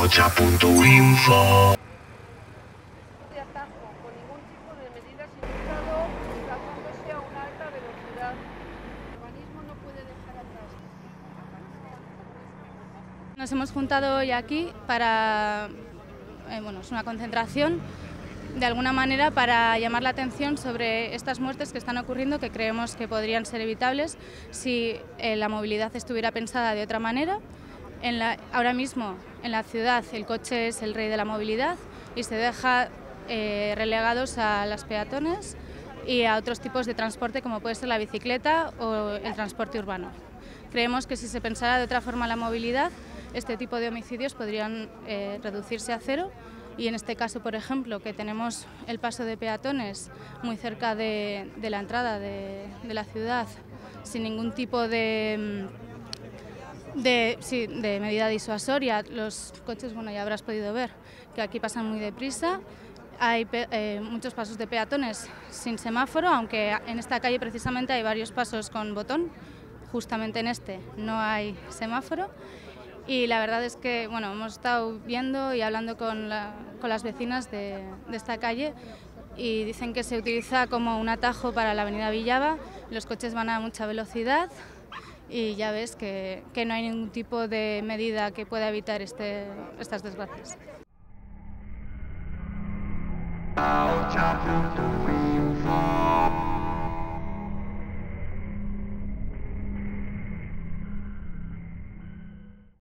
Aocha.info. De atajo, con ningún tipo de medidas indicado, tratándose a una alta velocidad. El urbanismo no puede dejar atrás. Nos hemos juntado hoy aquí para, es una concentración, de alguna manera para llamar la atención sobre estas muertes que están ocurriendo, que creemos que podrían ser evitables si la movilidad estuviera pensada de otra manera. Ahora mismo en la ciudad el coche es el rey de la movilidad y se deja relegados a las peatones y a otros tipos de transporte como puede ser la bicicleta o el transporte urbano. Creemos que si se pensara de otra forma la movilidad, este tipo de homicidios podrían reducirse a cero. Y en este caso, por ejemplo, que tenemos el paso de peatones muy cerca de la entrada de la ciudad, sin ningún tipo de medida disuasoria, los coches, ya habrás podido ver que aquí pasan muy deprisa. Hay muchos pasos de peatones sin semáforo, aunque en esta calle precisamente hay varios pasos con botón. Justamente en este no hay semáforo. Y la verdad es que hemos estado viendo y hablando con las vecinas de esta calle y dicen que se utiliza como un atajo para la avenida Villava. Los coches van a mucha velocidad y ya ves que no hay ningún tipo de medida que pueda evitar estas desgracias. Aocha.info.